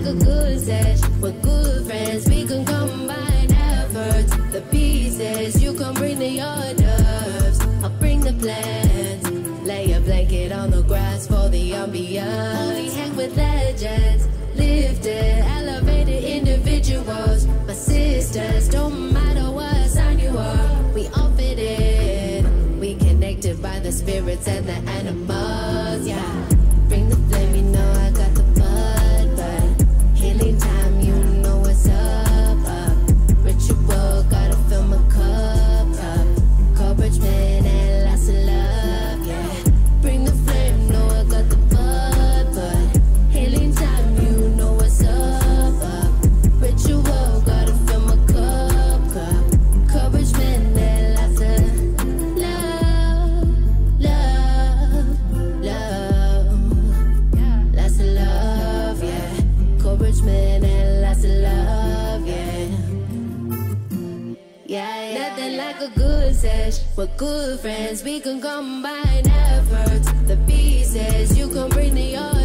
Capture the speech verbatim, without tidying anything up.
like a good sesh. With good friends, we can combine efforts. The pieces, you can bring the hors d'oeuvres. I'll bring the plans. Lay a blanket on the grass for the ambiance. Only hang with legends. Lifted, elevated individuals. My sisters, don't matter what sign you are. We all fit in. We connected by the spirits and the animals. Yeah. Bring the flame, you know I got the bud, but healing time, you know what's up, up. Ritual, gotta fill my cup, up. Coverage, man, and lots of love, yeah. Bring the flame, know I got the bud, but healing time, you know what's up, up. Ritual, gotta fill my cup, cup. Coverage, man, and lots of love, love, love. Lots of love, yeah. Encouragement and lots of love, yeah. Yeah, yeah. Nothing like a good sesh. With good friends, we can combine efforts. The pieces, you can bring the yours.